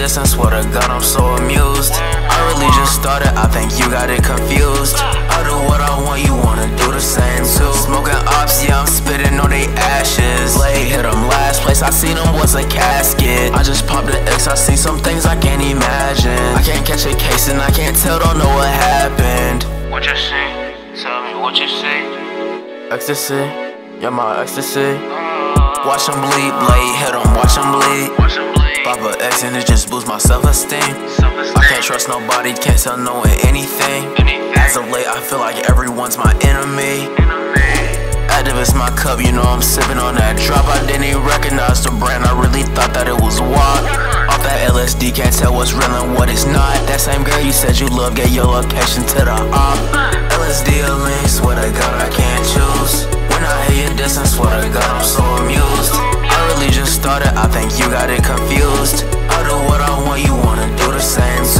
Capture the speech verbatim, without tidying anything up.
distance, swear to God I'm so amused. I really just started, I think you got it confused. I do what I want, you wanna do the same too. Smoking ops, yeah, I'm spitting on they ashes. Blade hit them, last place I seen them was a casket. I just popped the X, I see some things I can't imagine. I can't catch a case and I can't tell, don't know what happened. What you see? Tell me what you see. Ecstasy, yeah, my ecstasy. Watch them bleed, blade hit them, watch them bleed. Watch them bleed. Pop a X and it just boosts my self-esteem. I can't trust nobody, can't tell no one anything. As of late, I feel like everyone's my enemy. Activist my cup, you know I'm sipping on that drop. I didn't even recognize the brand, I really thought that it was W A P. Off that L S D, can't tell what's real and what is not. That same girl you said you love, gave your location to the op. L S D a link, swear to God I can't choose. When I hear your distance, swear to God I'm so amused. I really just started, I think you got it confused. I do what I want, you wanna do the same.